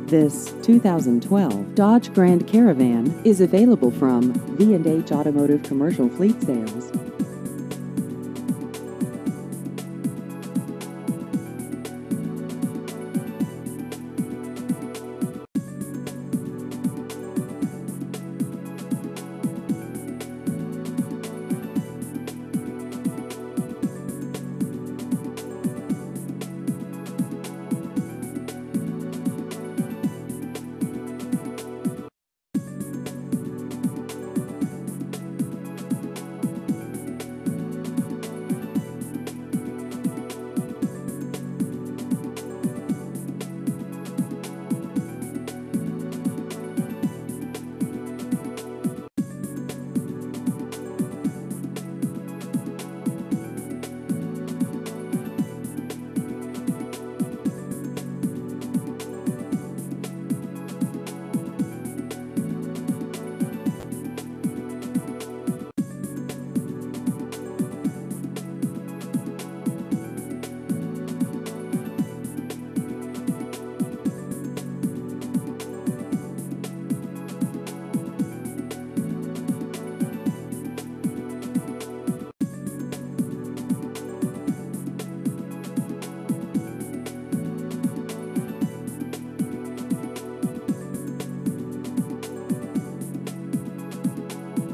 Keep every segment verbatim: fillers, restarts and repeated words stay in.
This two thousand twelve Dodge Grand Caravan is available from V and H Automotive Commercial Fleet Sales.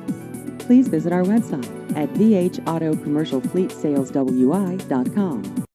Please visit our website at v h auto commercial fleet sales w i dot com.